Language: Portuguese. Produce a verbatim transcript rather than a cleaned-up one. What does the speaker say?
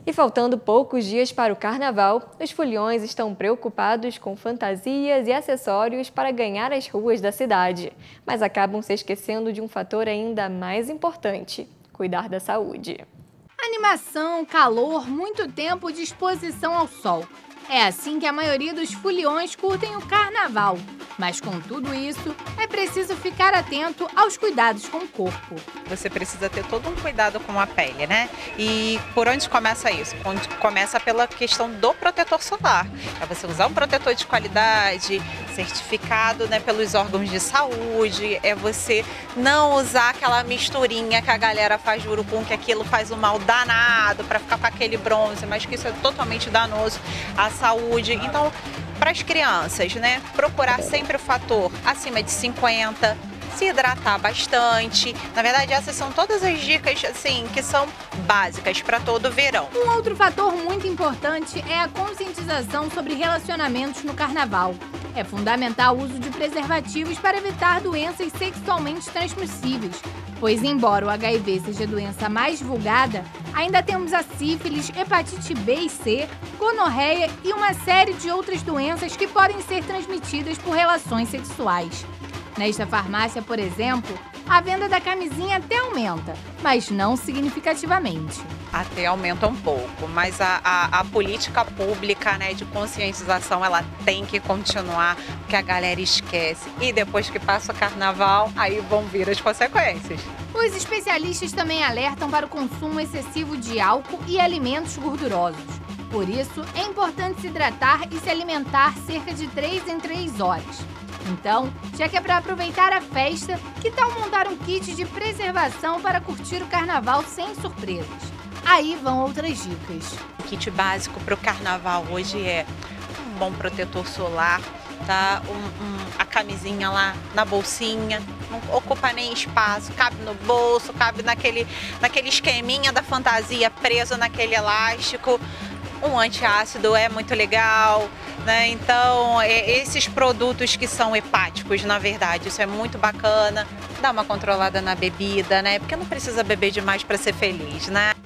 E faltando poucos dias para o carnaval, os foliões estão preocupados com fantasias e acessórios para ganhar as ruas da cidade. Mas acabam se esquecendo de um fator ainda mais importante: cuidar da saúde. Animação, calor, muito tempo de exposição ao sol. É assim que a maioria dos foliões curtem o carnaval. Mas com tudo isso, é preciso ficar atento aos cuidados com o corpo. Você precisa ter todo um cuidado com a pele, né? E por onde começa isso? Começa pela questão do protetor solar. É você usar um protetor de qualidade, certificado, né, pelos órgãos de saúde. É você não usar aquela misturinha que a galera faz de urucum, que aquilo faz um mal danado para ficar com aquele bronze, mas que isso é totalmente danoso à saúde. Então, para as crianças, né, procurar sempre o fator acima de cinquenta, se hidratar bastante. Na verdade, essas são todas as dicas assim que são básicas para todo o verão. Um outro fator muito importante é a conscientização sobre relacionamentos no carnaval. É fundamental o uso de preservativos para evitar doenças sexualmente transmissíveis, pois embora o H I V seja a doença mais divulgada, ainda temos a sífilis, hepatite B e C, gonorreia e uma série de outras doenças que podem ser transmitidas por relações sexuais. Nesta farmácia, por exemplo, a venda da camisinha até aumenta, mas não significativamente. Até aumenta um pouco, mas a, a, a política pública, né, de conscientização, ela tem que continuar, porque a galera esquece. E depois que passa o carnaval, aí vão vir as consequências. Os especialistas também alertam para o consumo excessivo de álcool e alimentos gordurosos. Por isso, é importante se hidratar e se alimentar cerca de três em três horas. Então, já que é para aproveitar a festa, que tal montar um kit de preservação para curtir o carnaval sem surpresas? Aí vão outras dicas. O kit básico para o carnaval hoje é um bom protetor solar, tá? Um, um, a camisinha lá na bolsinha, não ocupa nem espaço, cabe no bolso, cabe naquele, naquele esqueminha da fantasia preso naquele elástico. Um antiácido é muito legal, né? Então, é, esses produtos que são hepáticos, na verdade, isso é muito bacana. Dá uma controlada na bebida, né? Porque não precisa beber demais para ser feliz, né?